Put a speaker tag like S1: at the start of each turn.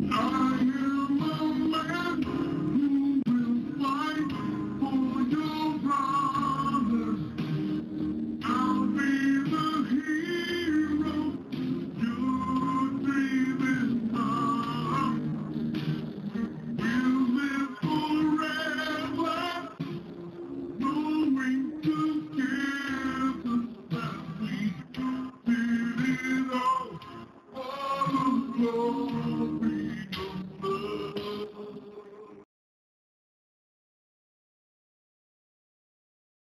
S1: I am a man who will fight for your brothers. I'll be the hero you're dreaming of. We'll live forever, knowing together that we did it all for the glory.